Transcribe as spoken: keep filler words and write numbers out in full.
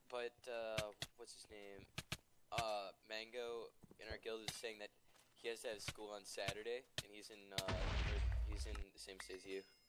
but uh, what's his name? Uh, Mango in our guild is saying that he has to have school on Saturday, and he's in uh, he's in the same state as you.